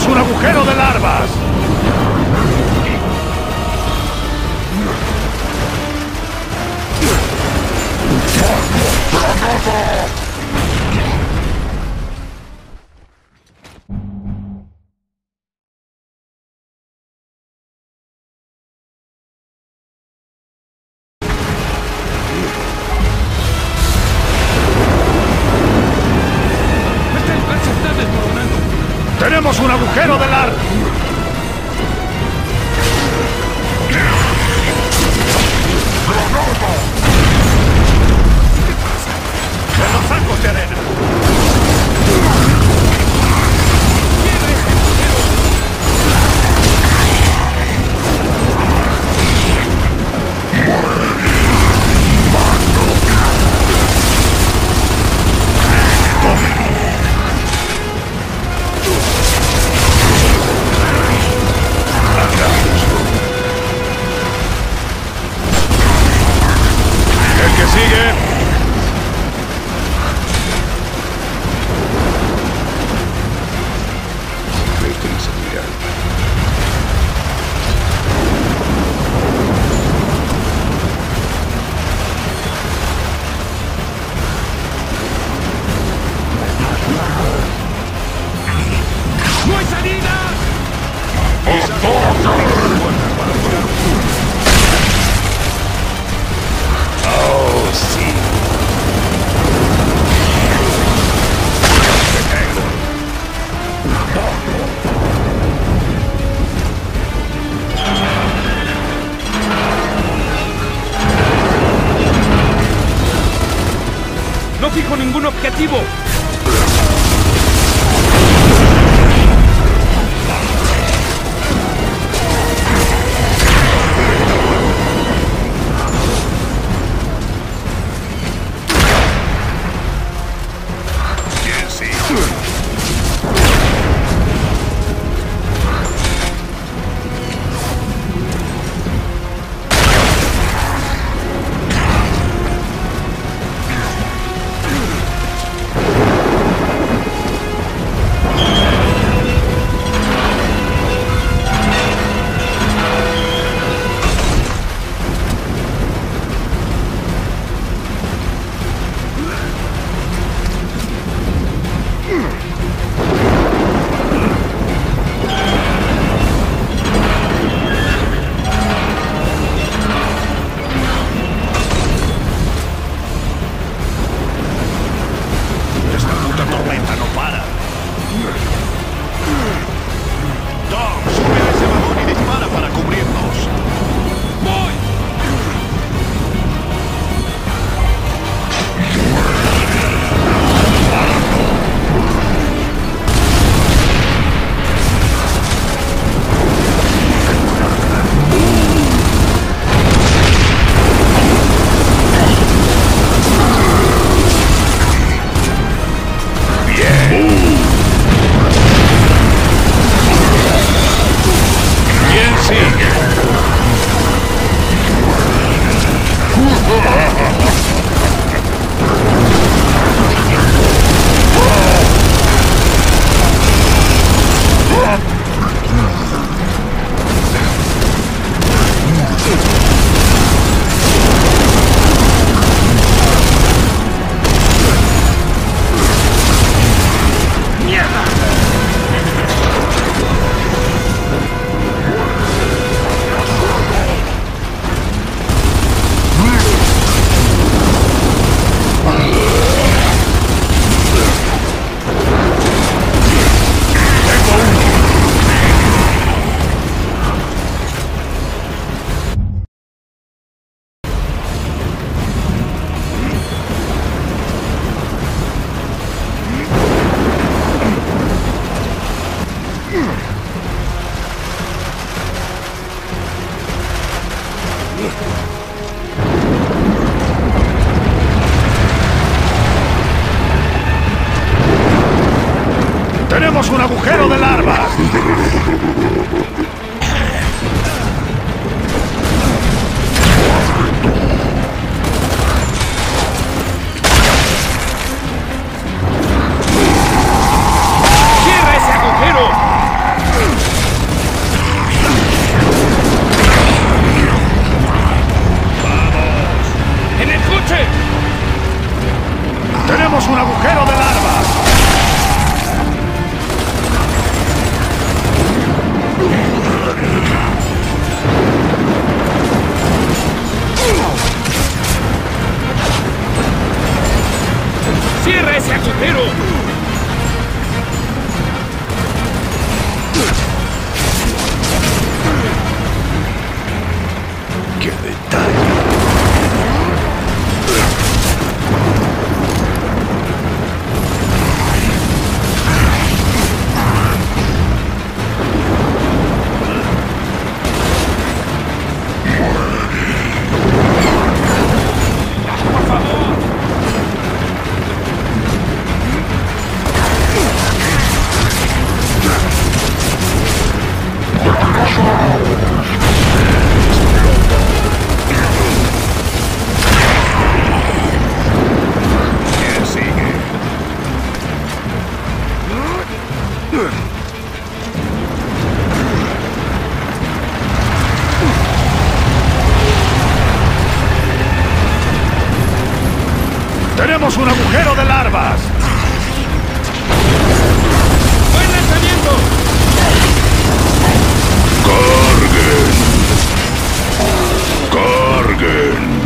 ¡Tenemos un agujero de larvas! ¡Tenemos un agujero de larvas! ¡En los sacos de arena! ¡El que sigue! ¡No hay salida! ¡Oh, sí! ¡No fijo ningún objetivo! ¡Tenemos un agujero de larvas! ¡Cierra ese agujero! un agujero de larvas! ¡Buen lanzamiento! ¡Carguen! ¡Carguen!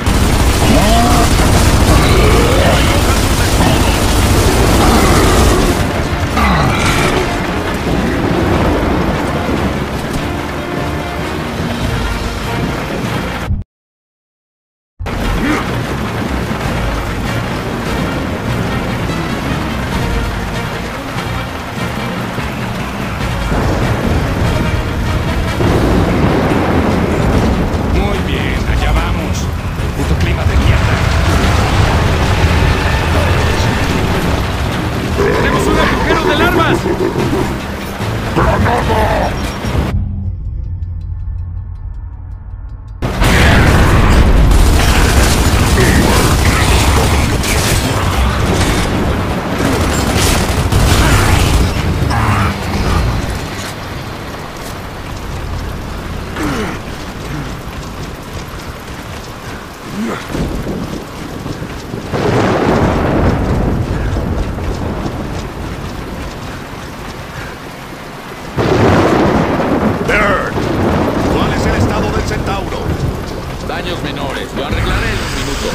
Daños menores. Lo arreglaré en un minuto.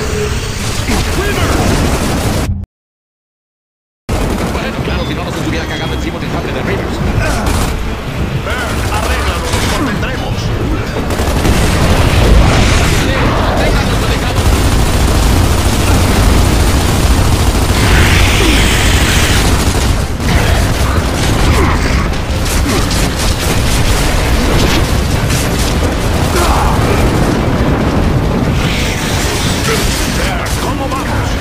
Bueno, claro, si no nos estuviera cagando encima un infante de Rivers. Arréglalo, nos contendremos. Déjanos manejado. ¿Cómo vamos?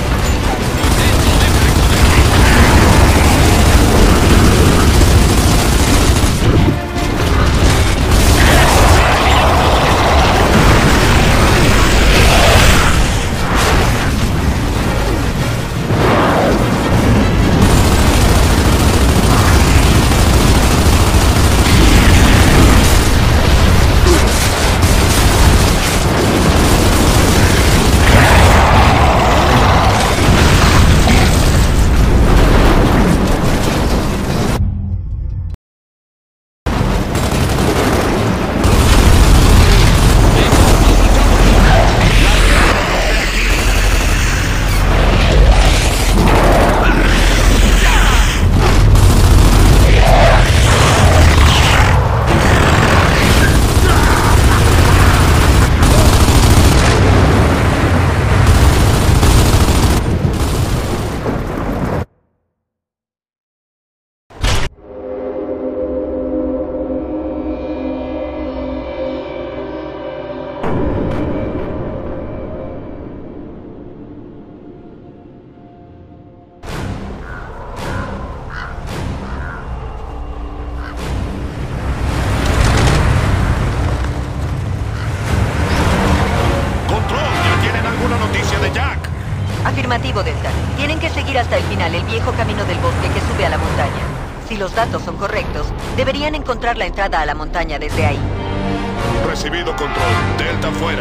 Afirmativo, Delta. Tienen que seguir hasta el final el viejo camino del bosque que sube a la montaña. Si los datos son correctos, deberían encontrar la entrada a la montaña desde ahí. Recibido control. Delta fuera.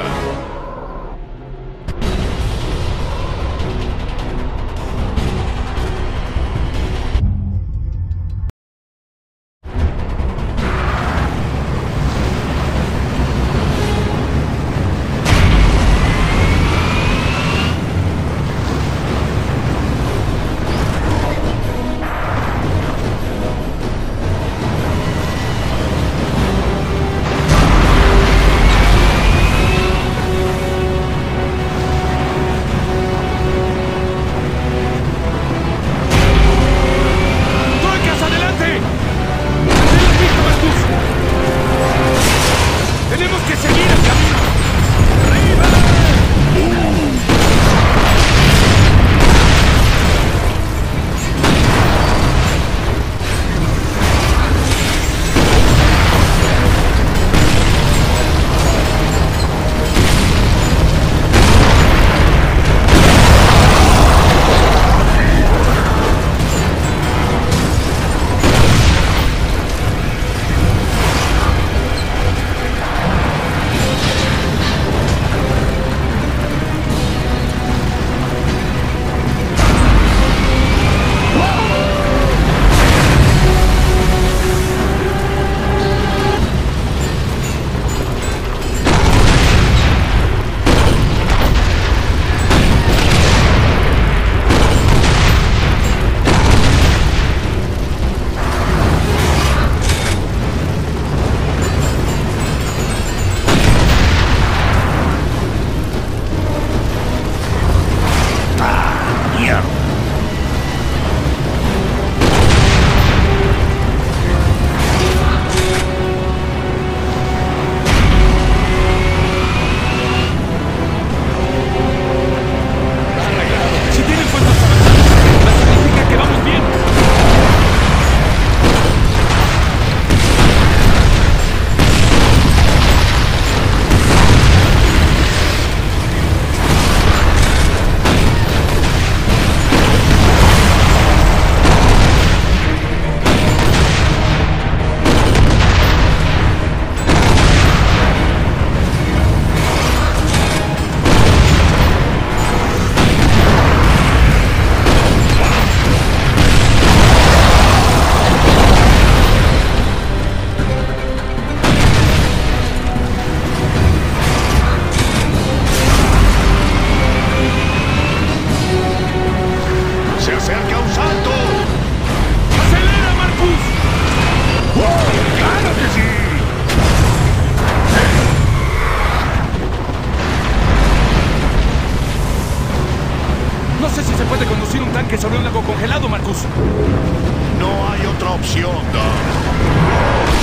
viaje sobre un lago congelado, Marcus. No hay otra opción, Doug.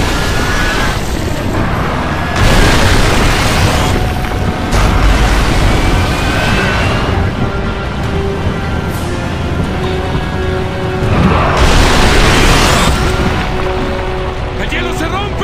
¡El hielo se rompe!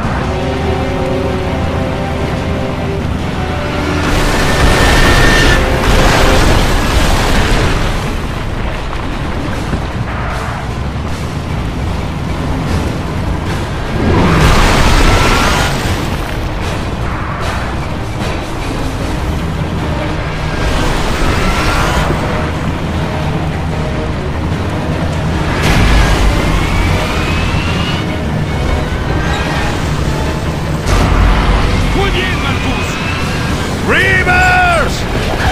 ¡Muy bien, Marcus! ¡Rivers!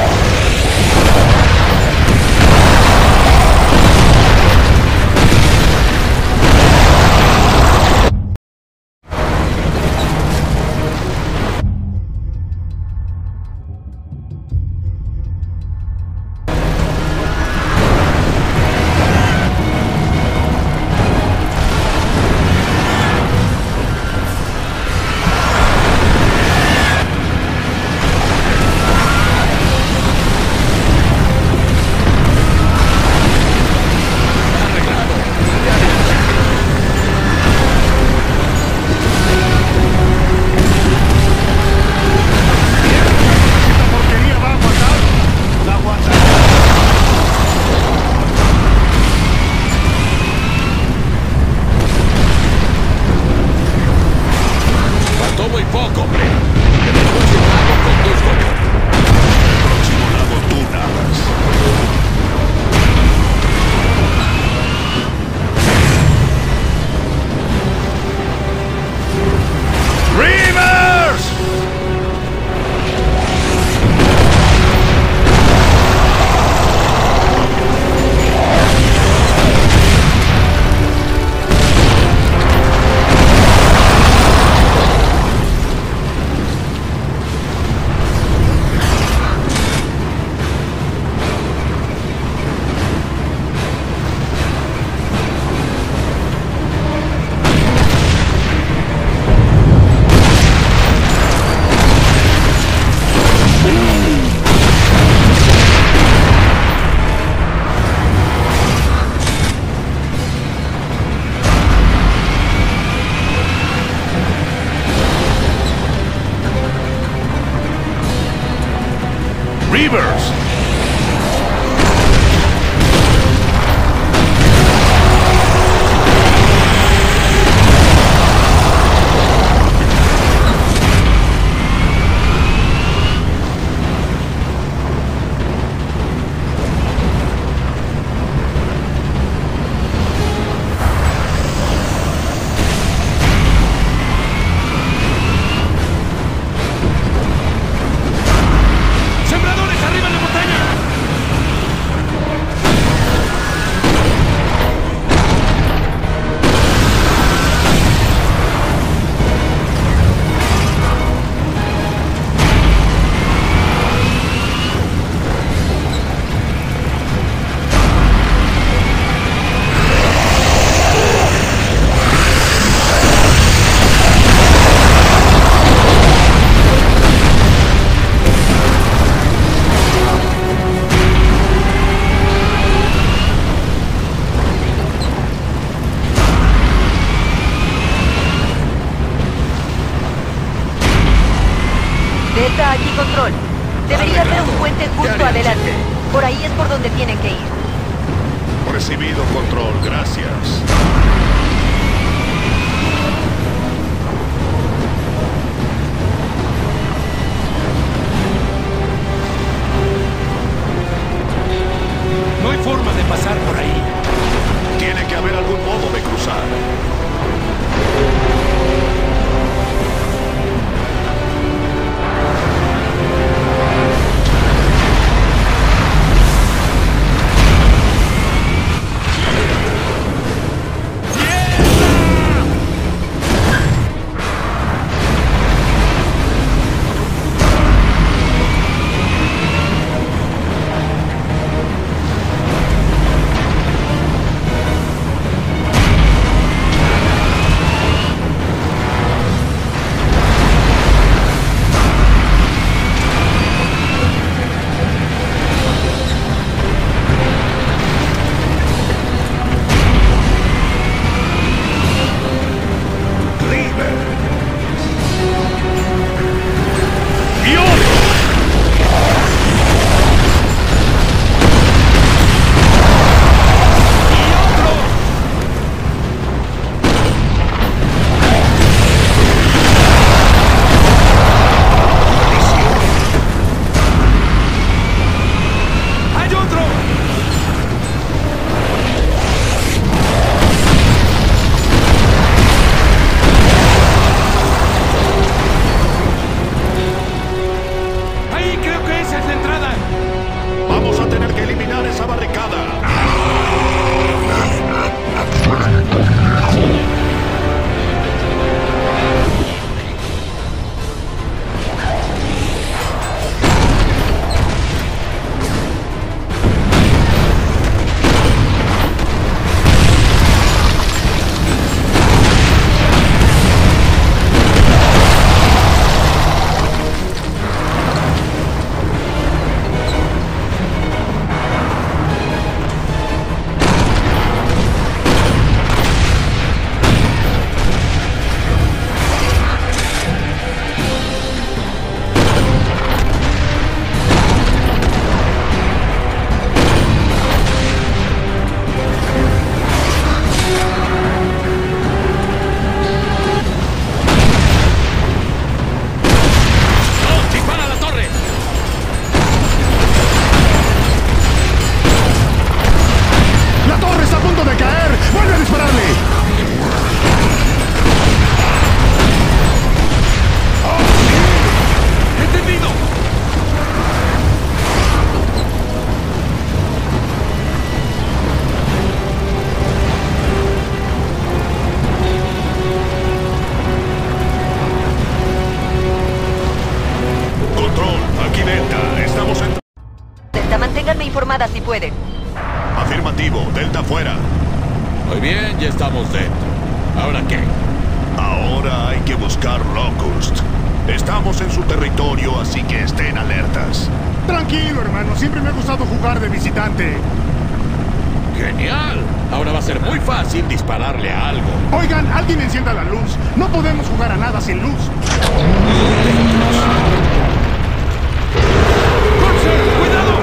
¿Esta porquería va a aguantar? La aguantará. Faltó muy poco, hombre. En el próximo lago conduzco yo. Próximo lago tú nadas. ¡Rivers! Rivers. ¡Sembradores arriba en la montaña! Delta, aquí control. Debería haber un puente justo adelante. Por ahí es por donde tienen que ir. Recibido control, gracias. No hay forma de pasar por ahí. Tiene que haber algún modo de cruzar. llamada si pueden. Afirmativo, Delta fuera. Muy bien, ya estamos dentro. ¿Ahora qué? Ahora hay que buscar Locust. Estamos en su territorio, así que estén alertas. Tranquilo, hermano. Siempre me ha gustado jugar de visitante. ¡Genial! Ahora va a ser muy fácil dispararle a algo. Oigan, alguien encienda la luz. No podemos jugar a nada sin luz. ¡Cuidado!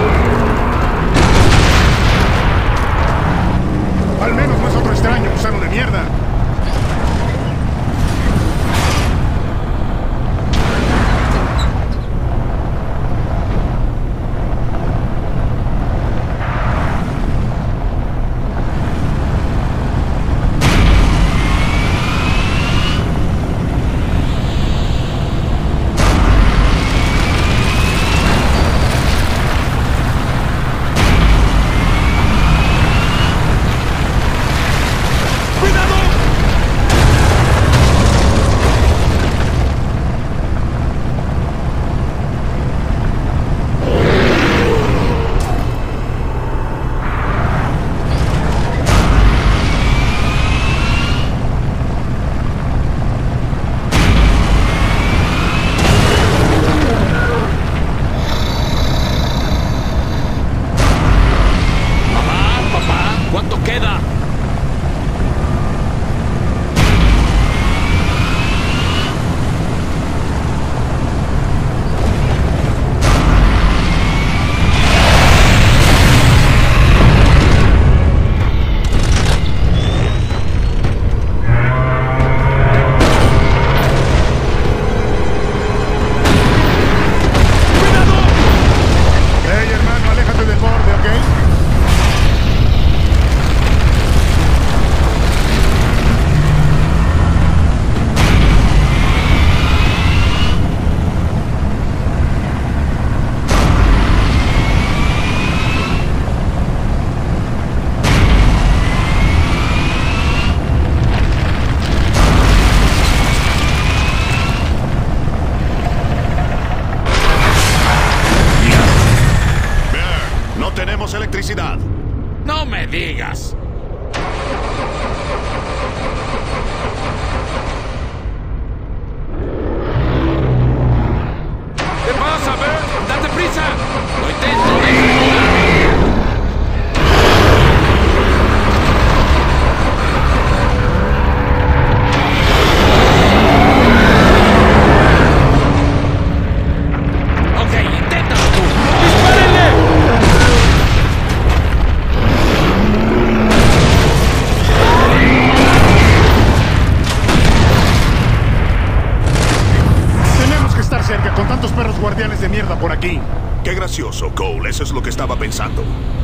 Al menos no es otro extraño gusano de mierda. ¿Cuánto queda? Hey, hermano, aléjate del borde, ¿ok? Bear, no tenemos electricidad. ¡No me digas! ¿Qué pasa, Bert? ¡Date prisa! ¡Lo intento! ¡Déjame volar! Ok, inténtalo tú. Tenemos que estar cerca con tantos perros guardianes de mierda por aquí. Qué gracioso, Cole. Eso es lo que estaba pensando.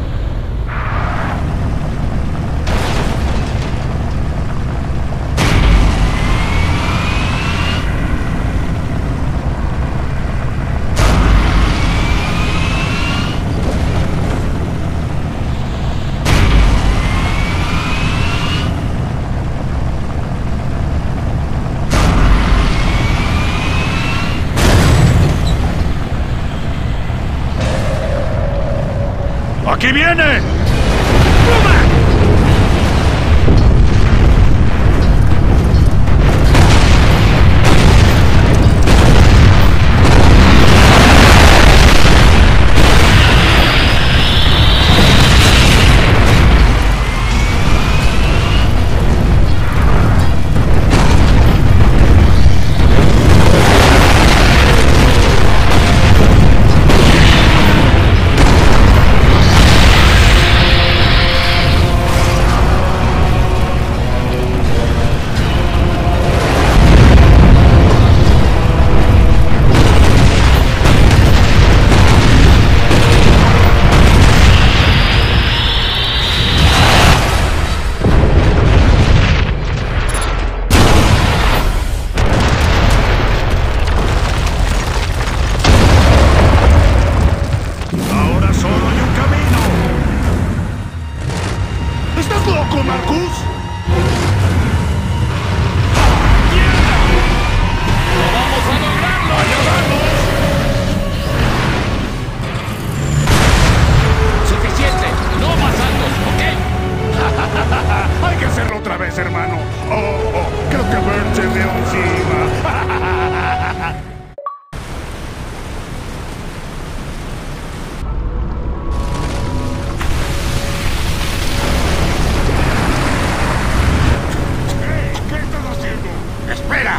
¡Aquí viene! veo encima. ¿Qué estás haciendo? ¡Espera!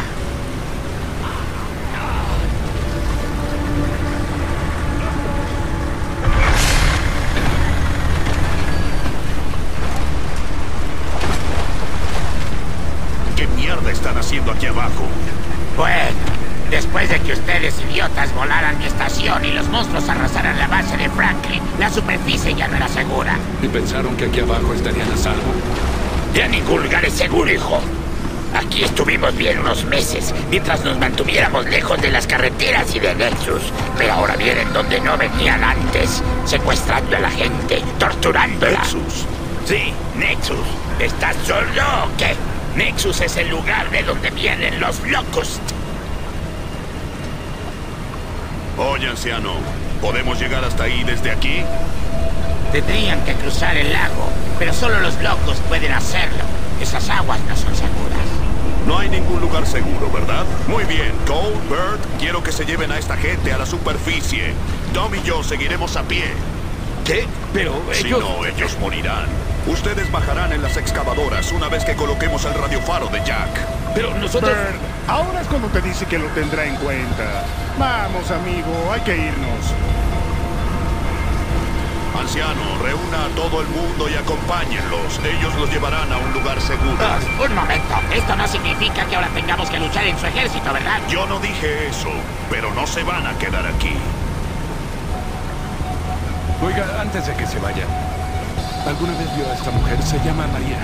¿Qué mierda están haciendo aquí abajo? Bueno, después de que ustedes idiotas volaran mi estación y los monstruos arrasaran la base de Franklin, la superficie ya no era segura. ¿Y pensaron que aquí abajo estarían a salvo? Ya ningún lugar es seguro, hijo. Aquí estuvimos bien unos meses, mientras nos mantuviéramos lejos de las carreteras y de Nexus. Pero ahora vienen donde no venían antes, secuestrando a la gente, torturándola. Nexus. Sí, Nexus. ¿Estás sordo o qué? Nexus es el lugar de donde vienen los Locust. Oye, anciano, ¿podemos llegar hasta ahí desde aquí? Tendrían que cruzar el lago, pero solo los Locust pueden hacerlo. Esas aguas no son seguras. No hay ningún lugar seguro, ¿verdad? Muy bien, Cole, Bird, quiero que se lleven a esta gente a la superficie. Tom y yo seguiremos a pie. ¿Qué? Pero Si ellos... no, ellos morirán. Ustedes bajarán en las excavadoras una vez que coloquemos el radiofaro de Jack. Pero nosotros... Bird, ahora es cuando te dice que lo tendrá en cuenta. Vamos, amigo, hay que irnos. Anciano, reúna a todo el mundo y acompáñenlos. Ellos los llevarán a un lugar seguro. Un momento, esto no significa que ahora tengamos que luchar en su ejército, ¿verdad? Yo no dije eso, pero no se van a quedar aquí. Oiga, antes de que se vayan, ¿alguna vez vio a esta mujer? Se llama María.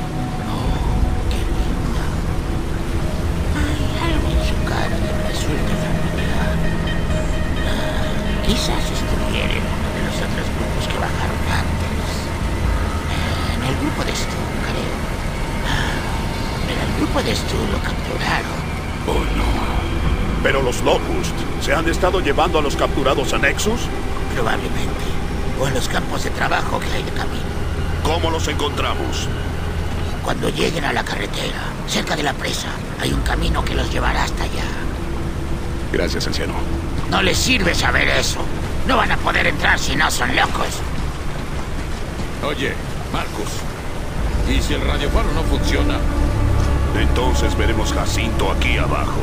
Hay algo en su cara que me resulta familiar. Quizás estuviera en uno de los otros grupos que bajaron antes. En el grupo de Stu, creo. En el grupo de Stu lo capturaron. Oh, no. Pero los Locust, ¿se han estado llevando a los capturados a Nexus? Probablemente. O en los campos de trabajo que hay de camino. ¿Cómo los encontramos? Cuando lleguen a la carretera, cerca de la presa, hay un camino que los llevará hasta allá. Gracias, anciano. No les sirve saber eso. No van a poder entrar si no son locos. Oye, Marcus, ¿y si el radiofaro no funciona? Entonces veremos Jacinto aquí abajo.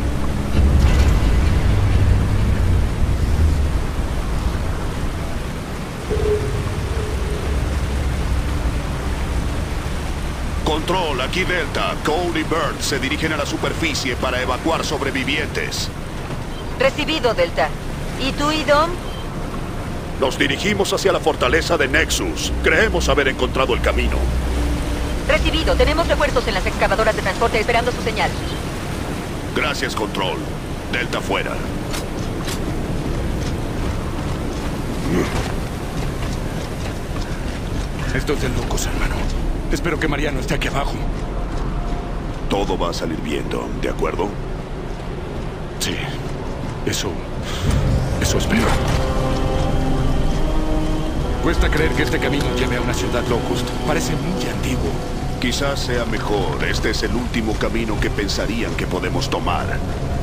Control, aquí Delta. Cole y Bird se dirigen a la superficie para evacuar sobrevivientes. Recibido, Delta. ¿Y tú y Dom? Nos dirigimos hacia la fortaleza de Nexus. Creemos haber encontrado el camino. Recibido. Tenemos refuerzos en las excavadoras de transporte esperando su señal. Gracias, Control. Delta fuera. Esto es de locos, hermano. Espero que María no esté aquí abajo. Todo va a salir bien, Dom, ¿de acuerdo? Sí, eso espero. Cuesta creer que este camino lleve a una ciudad Locust. Parece muy antiguo. Quizás sea mejor. Este es el último camino que pensarían que podemos tomar.